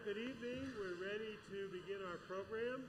good evening. We're ready to begin our program.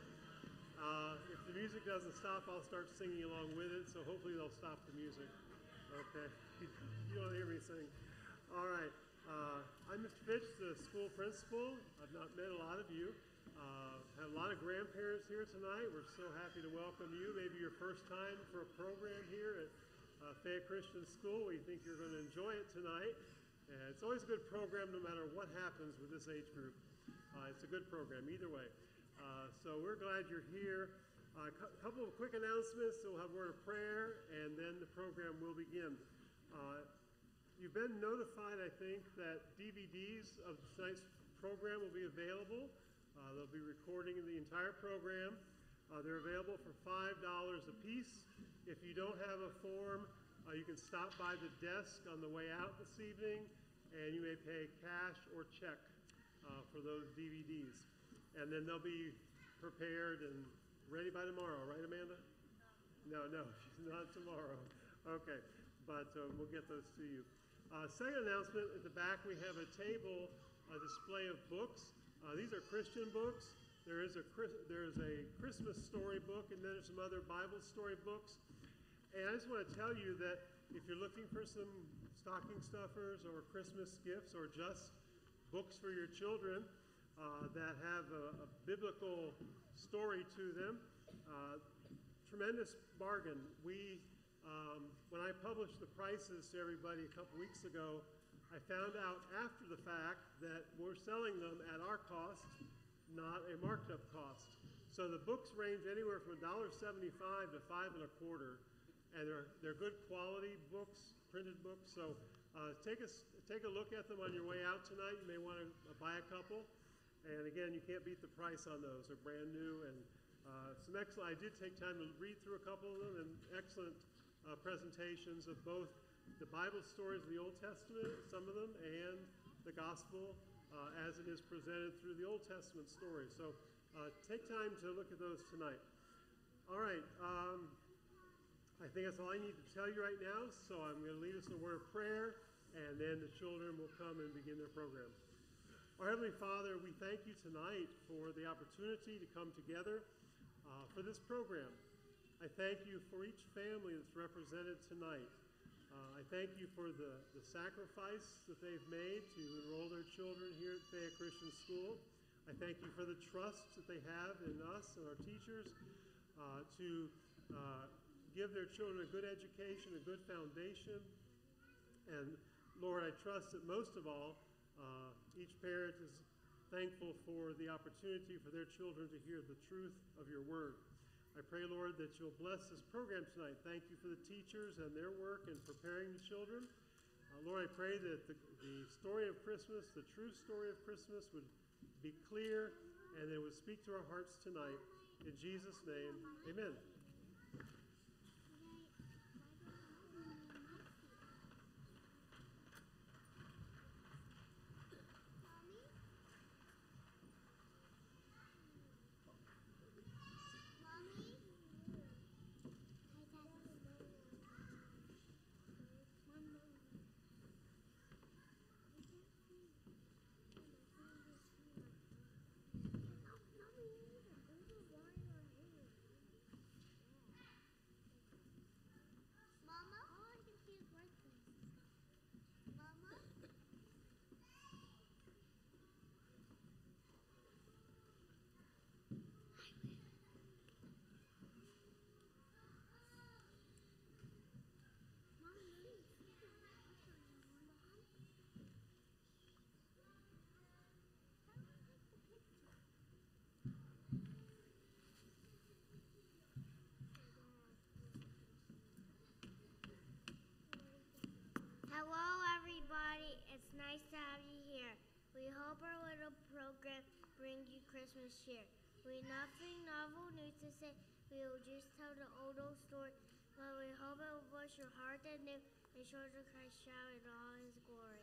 If the music doesn't stop, I'll start singing along with it, so hopefully they'll stop the music. Okay, you don't hear me sing. All right, I'm Mr. Fitch, the school principal. I've not met a lot of you. Have a lot of grandparents here tonight. We're so happy to welcome you. Maybe your first time for a program here at Fayette Christian School. We think you're going to enjoy it tonight. And it's always a good program no matter what happens with this age group. It's a good program either way. So we're glad you're here. A couple of quick announcements. So we'll have a word of prayer and then the program will begin. You've been notified, I think, that DVDs of tonight's program will be available. They'll be recording the entire program. They're available for $5 a piece. If you don't have a form, you can stop by the desk on the way out this evening, and you may pay cash or check for those DVDs. And then they'll be prepared and ready by tomorrow, right, Amanda? No, not tomorrow. Okay, but we'll get those to you. Second announcement, at the back we have a table, a display of books. These are Christian books. There's a Christmas story book, and then there's some other Bible story books. And I just want to tell you that if you're looking for some stocking stuffers or Christmas gifts or just books for your children that have a biblical story to them, tremendous bargain. When I published the prices to everybody a couple weeks ago, I found out after the fact that we're selling them at our cost, not a marked up cost. So the books range anywhere from $1.75 to $5.25, and they're good quality books, printed books. So take a look at them on your way out tonight. You may want to buy a couple. And again, you can't beat the price on those. They're brand new and some excellent. I did take time to read through a couple of them, and excellent presentations of both the Bible stories of the Old Testament, some of them, and the gospel as it is presented through the Old Testament stories. So take time to look at those tonight. All right. I think that's all I need to tell you right now. So I'm going to lead us in a word of prayer, and then the children will come and begin their program. Our Heavenly Father, we thank you tonight for the opportunity to come together for this program. I thank you for each family that's represented tonight. I thank you for the sacrifice that they've made to enroll their children here at Fayette Christian School. I thank you for the trust that they have in us and our teachers to give their children a good education, a good foundation. And Lord, I trust that most of all, each parent is thankful for the opportunity for their children to hear the truth of your word. I pray, Lord, that you'll bless this program tonight. Thank you for the teachers and their work in preparing the children. Lord, I pray that the story of Christmas, the true story of Christmas, would be clear and it would speak to our hearts tonight. In Jesus' name, amen. Hello, everybody. It's nice to have you here. We hope our little program brings you Christmas cheer. We nothing novel news to say. We will just tell the old story, but we hope it will bless your heart anew and show the Christ shout in all his glory.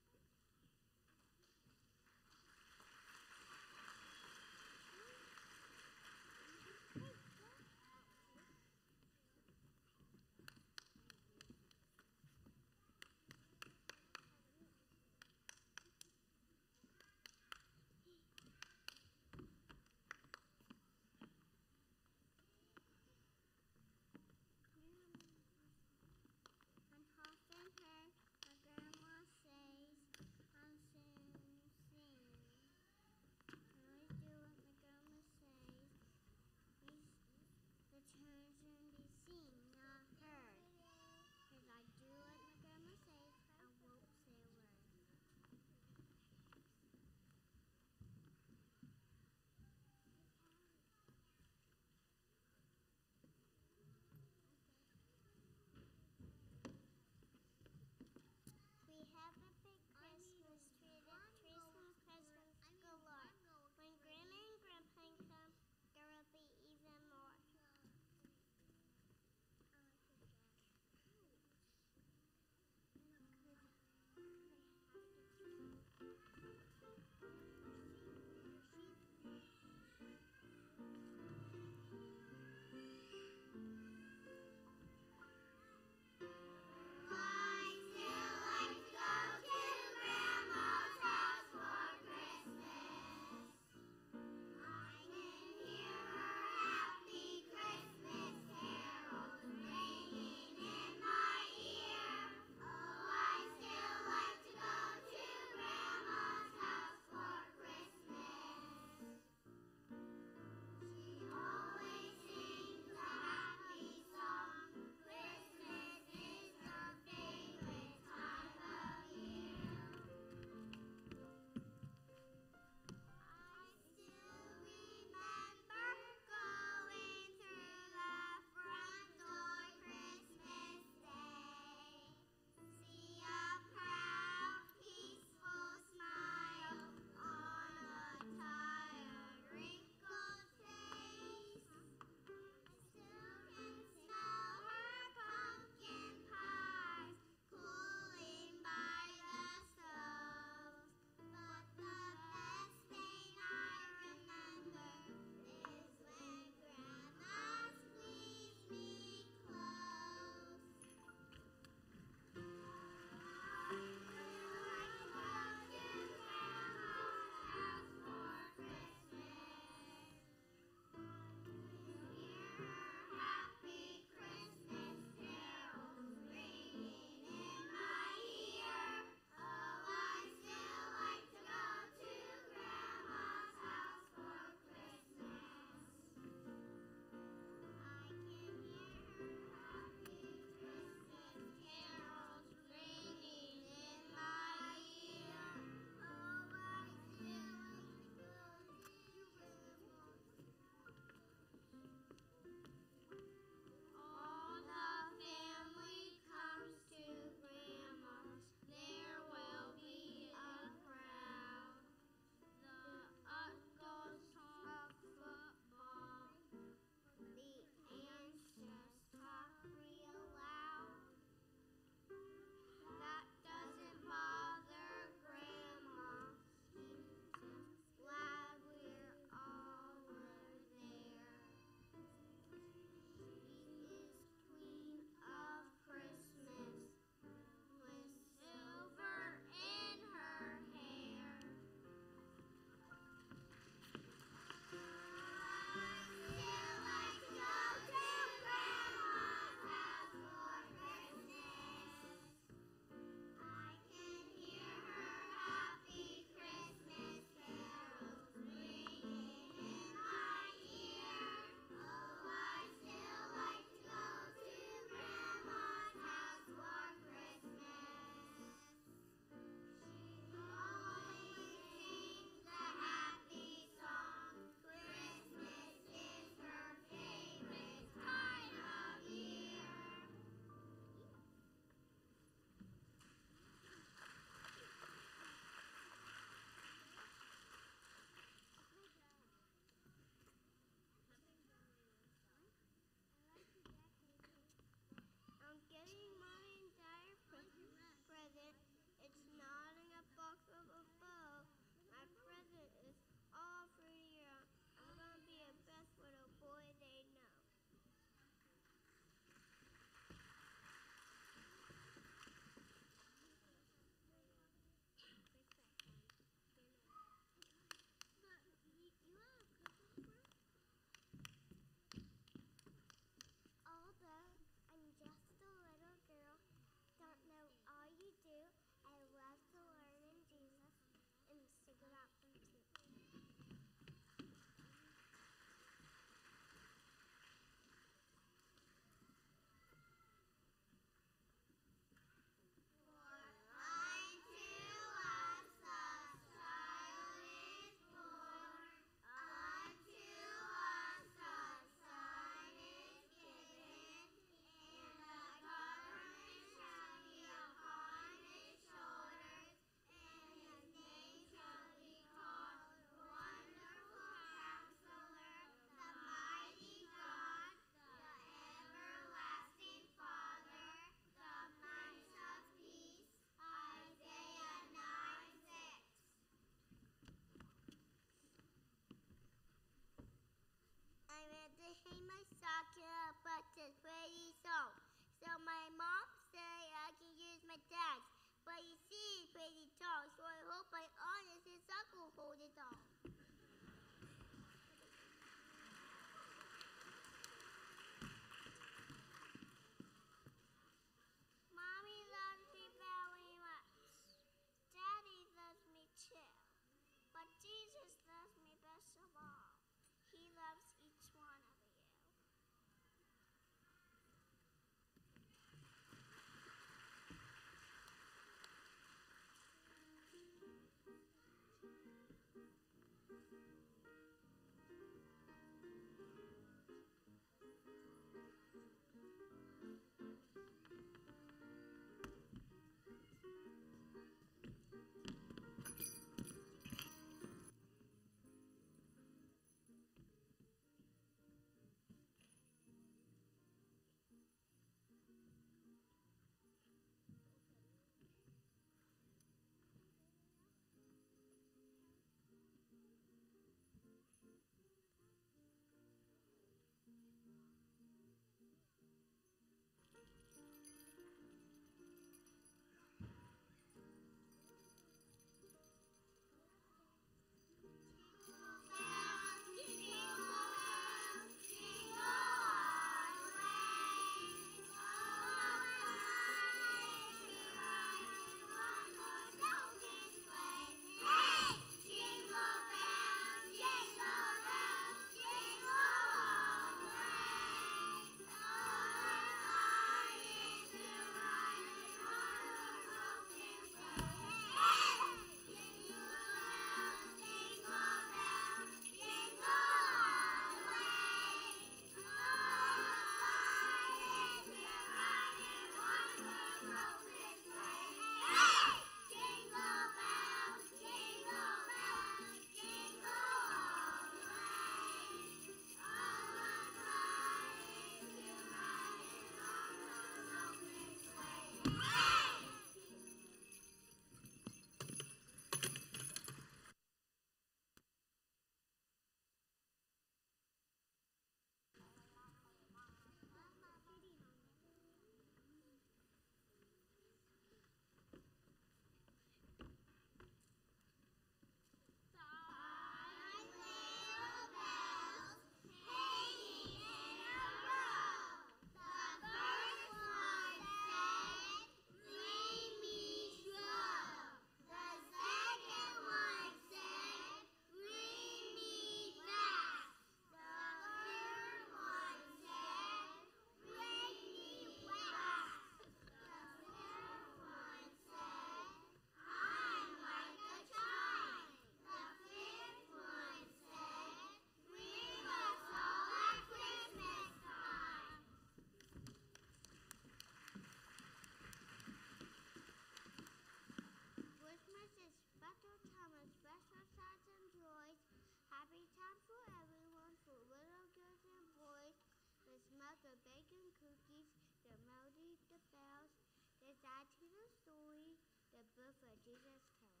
let's add to the story the birth of Jesus came.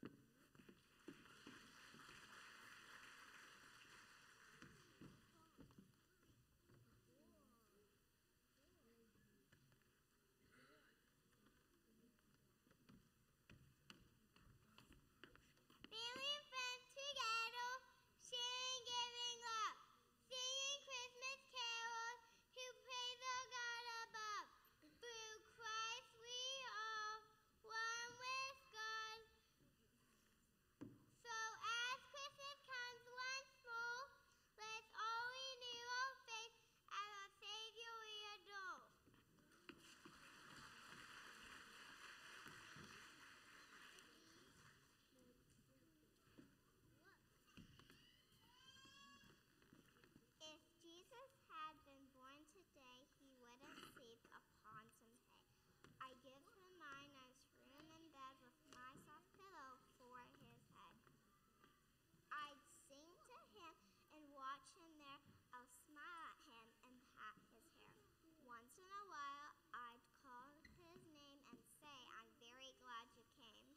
Family and friends together, sharing, giving love, singing Christmas carols, who praise our God above. Through Christ we are one with God. So as Christmas comes once more, let's all renew our faith as our Savior we adore. If Jesus had been born today, he would have slept upon some hay. I give him my nice room in bed with my soft pillow for his head. I'd sing to him and watch him there. I'll smile at him and pat his hair. Once in a while, I'd call his name and say, I'm very glad you came.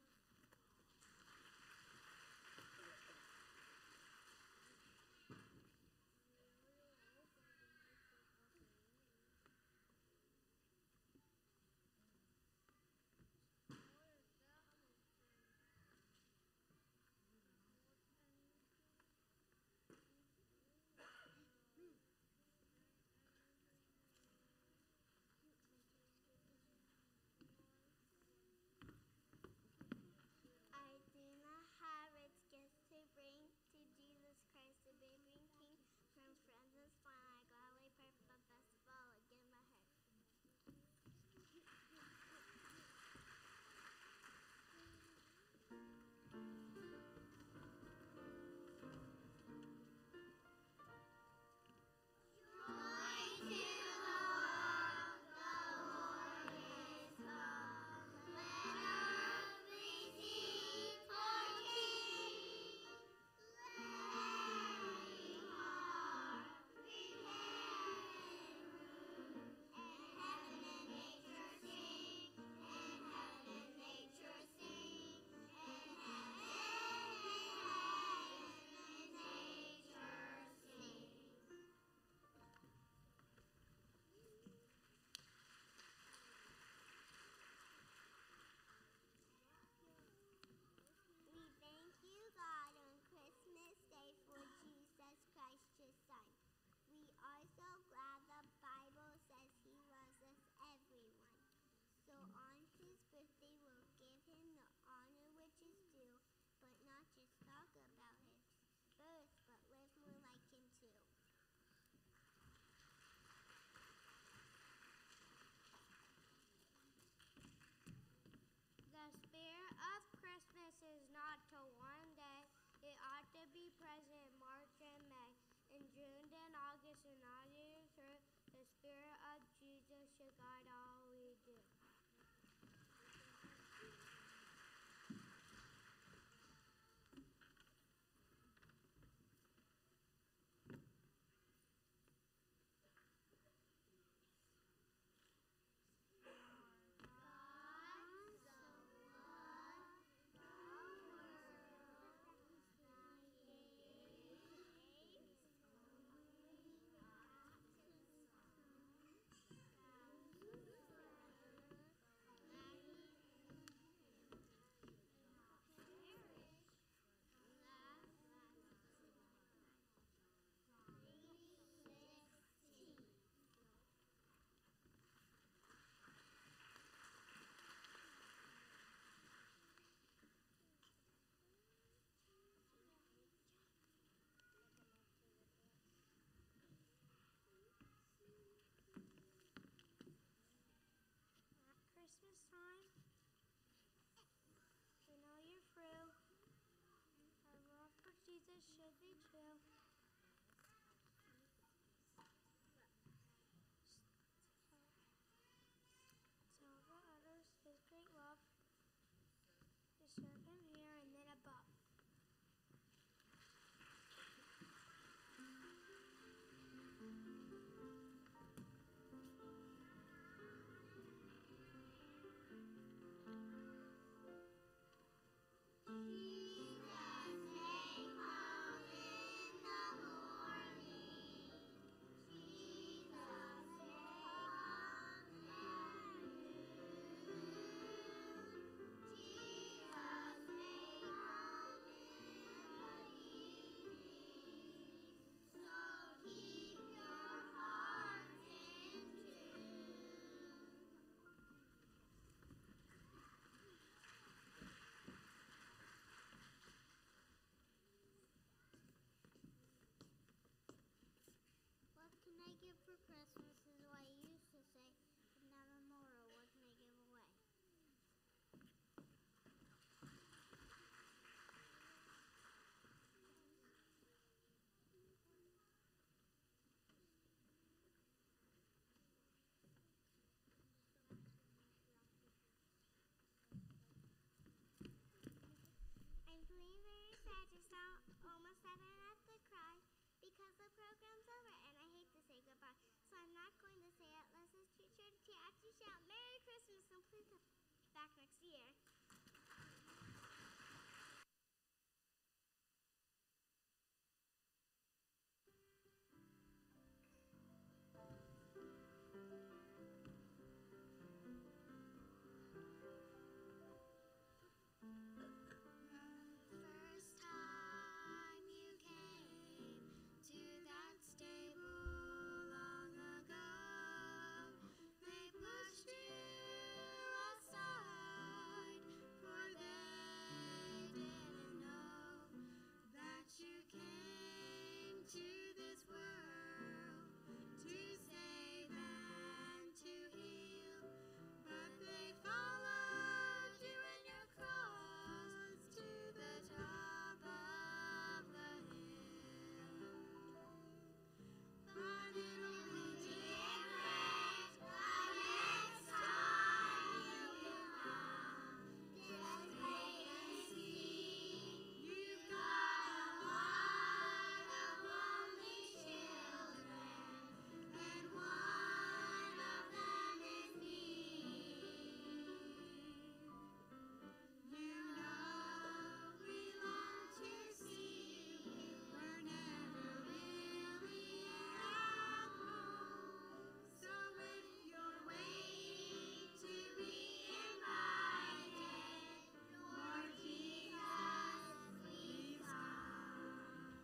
I do not have its gifts to bring to Jesus Christ, the baby King. From friends and fun, I gladly pray for the best of all. I give my head. We thank you, God, on Christmas Day for Jesus Christ, your Son. We are so glad the Bible says he loves us, everyone. So on his birthday, we'll give him the honor which is due, but not just talk about his birth, but live more like him too. The spirit of Christmas is not to one day. It ought to be present in March and May. In June and August and all years through, the spirit of Jesus should guide all we do. not going to say it unless it's teacher to actually shout Merry Christmas and please come back next year. First time you came to that stable long ago, they pushed you aside, for they didn't know that you came to this world to save and to heal. But they followed you and your cross to the top of the hill. But it'll be different the next time you will come. Just wait and see. You've got a lot of lonely children, and one of them is me. You know we long to see you. We're never really at home. So if you're waiting to be invited, Lord Jesus, please come.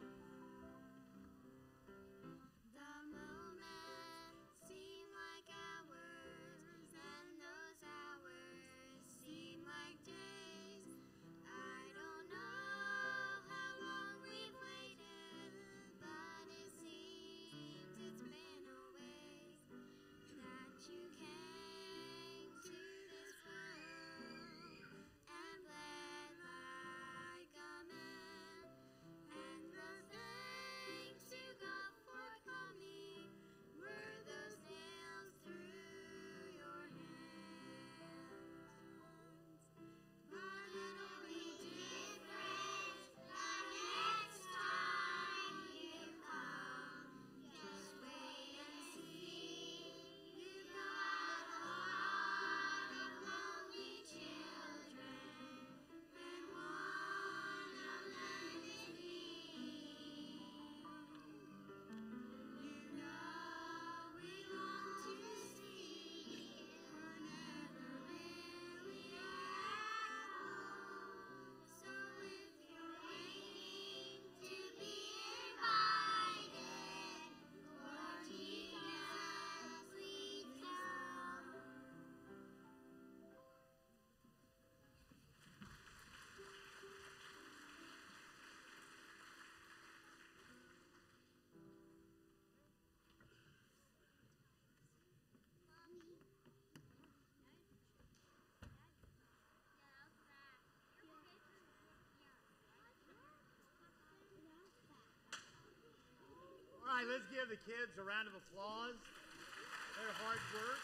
The moments seem like hours, and those hours seem like days. I don't know how long we've waited, but it seems it's been a ways that you came to this world and bled like a man. And the thanks you got for coming were those nails through your hands. But it'll be different the next time you come. Just wait and see. You've got a lot of lonely children, and one of them is me. You know we long to see you. We're never really at home. So if you're waiting to be invited, Lord Jesus, please come. All right, let's give the kids a round of applause. Their hard work.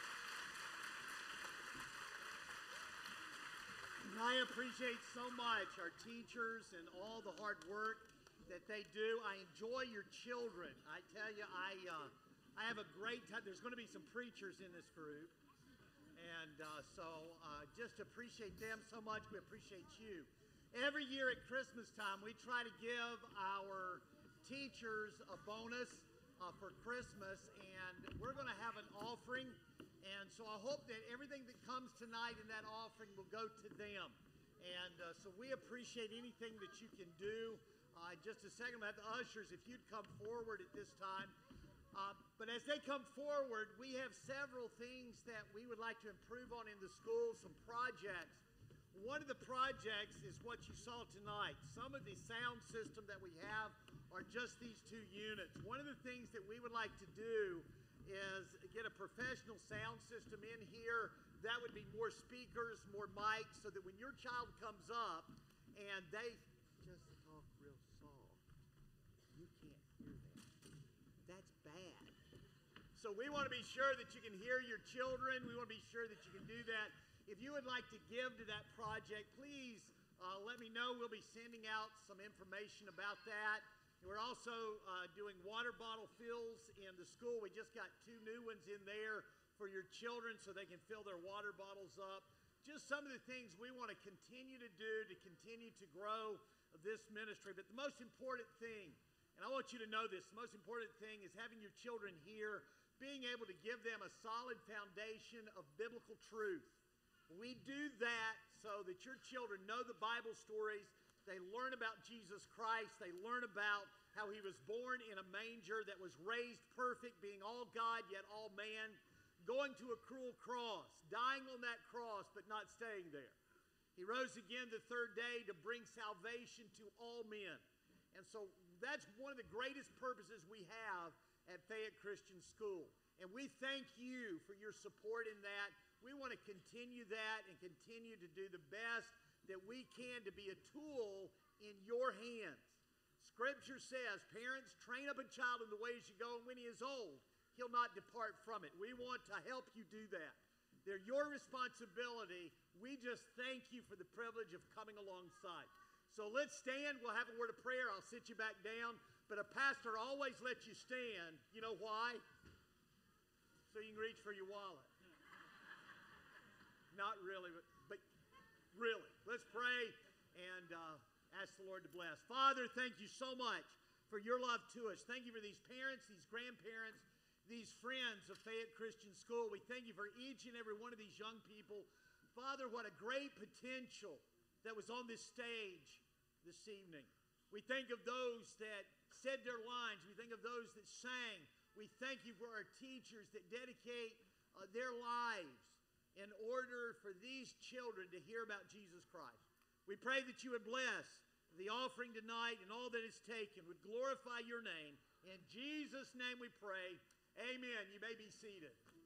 I appreciate so much our teachers and all the hard work that they do. I enjoy your children. I tell you, I have a great time. There's going to be some preachers in this group. And so just appreciate them so much. We appreciate you. Every year at Christmas time, we try to give our teachers a bonus for Christmas, and we're going to have an offering. And so I hope that everything that comes tonight in that offering will go to them. And so we appreciate anything that you can do. In just a second, we'll have the ushers, if you'd come forward at this time. But as they come forward, we have several things that we would like to improve on in the school, some projects. One of the projects is what you saw tonight. Some of the sound system that we have are just these 2 units. One of the things that we would like to do is get a professional sound system in here. That would be more speakers, more mics, so that when your child comes up and they just talk real soft, you can't hear them. That's bad. So we want to be sure that you can hear your children. We want to be sure that you can do that. If you would like to give to that project, please let me know. We'll be sending out some information about that. We're also doing water bottle fills in the school. We just got 2 new ones in there for your children so they can fill their water bottles up. Just some of the things we want to continue to do to continue to grow this ministry. But the most important thing, and I want you to know this, the most important thing is having your children here, being able to give them a solid foundation of biblical truth. We do that so that your children know the Bible stories. They learn about Jesus Christ. They learn about how he was born in a manger that was raised perfect, being all God yet all man, going to a cruel cross, dying on that cross but not staying there. He rose again the 3rd day to bring salvation to all men. And so that's one of the greatest purposes we have at Fayette Christian School. And we thank you for your support in that. We want to continue that and continue to do the best that we can to be a tool in your hands. Scripture says, parents, train up a child in the ways you go, and when he is old, he'll not depart from it. We want to help you do that. They're your responsibility. We just thank you for the privilege of coming alongside. So let's stand. We'll have a word of prayer. I'll sit you back down. But a pastor always lets you stand. You know why? So you can reach for your wallet. Not really, but really. Let's pray and ask the Lord to bless. Father, thank you so much for your love to us. Thank you for these parents, these grandparents, these friends of Fayette Christian School. We thank you for each and every one of these young people. Father, what a great potential that was on this stage this evening. We think of those that said their lines. We think of those that sang. We thank you for our teachers that dedicate their lives in order for these children to hear about Jesus Christ. We pray that you would bless the offering tonight and all that is taken, would glorify your name. In Jesus' name we pray. Amen. You may be seated.